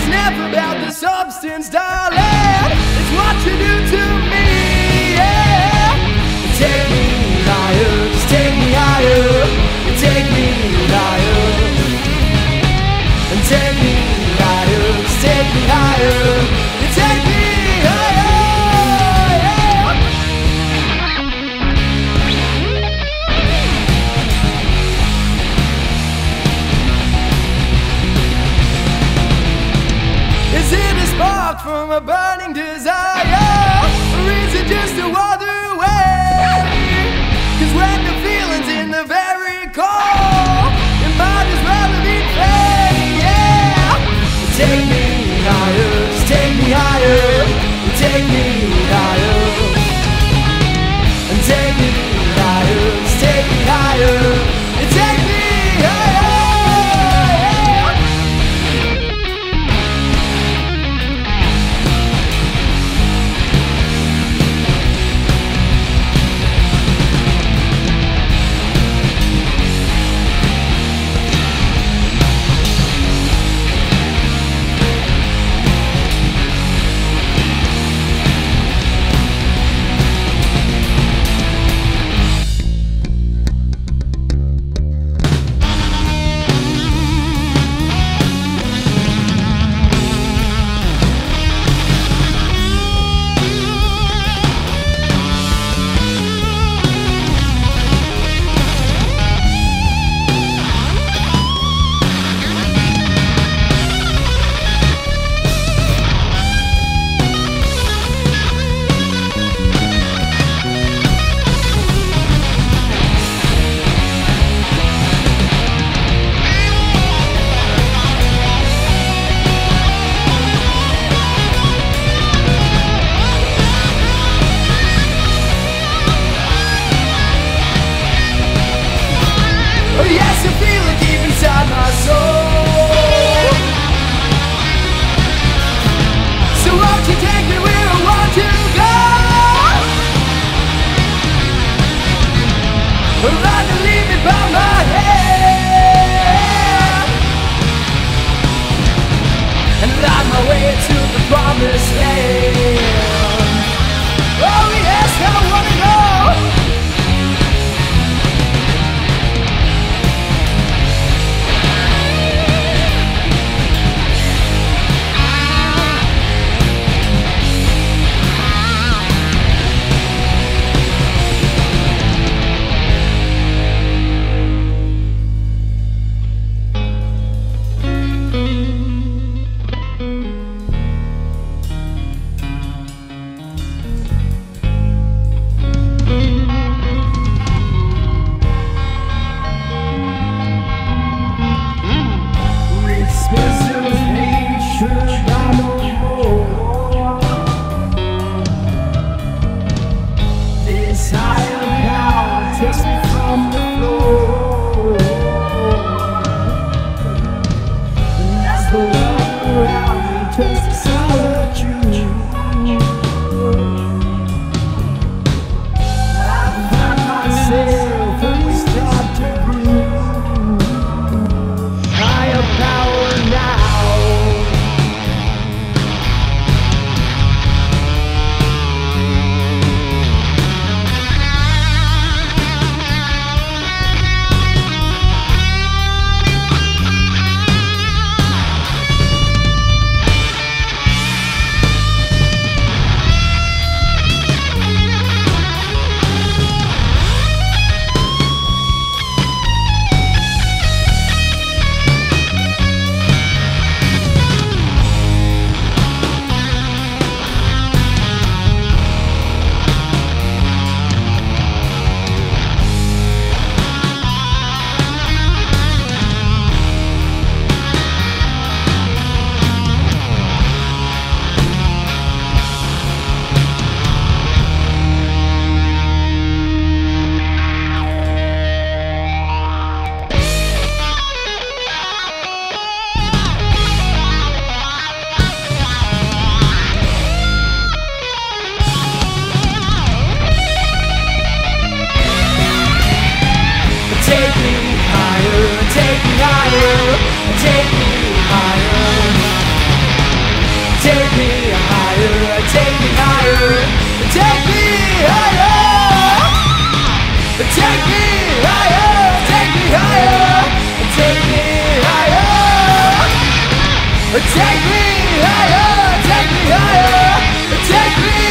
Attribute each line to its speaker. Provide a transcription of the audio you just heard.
Speaker 1: is never about the substance, darling. It's what you do to me, yeah. Take me higher, just take me higher. Take me higher. And take me higher, just take me higher. You take me higher, yeah. Is it a spark from a burning desire? Or is it just a other way? 'Cause when the feeling's in the very core, it might as well be pain, yeah. Take me higher, just take me higher. Take me higher. And take me higher, just take me higher. You take me higher, yeah. Take me higher, take me higher, take me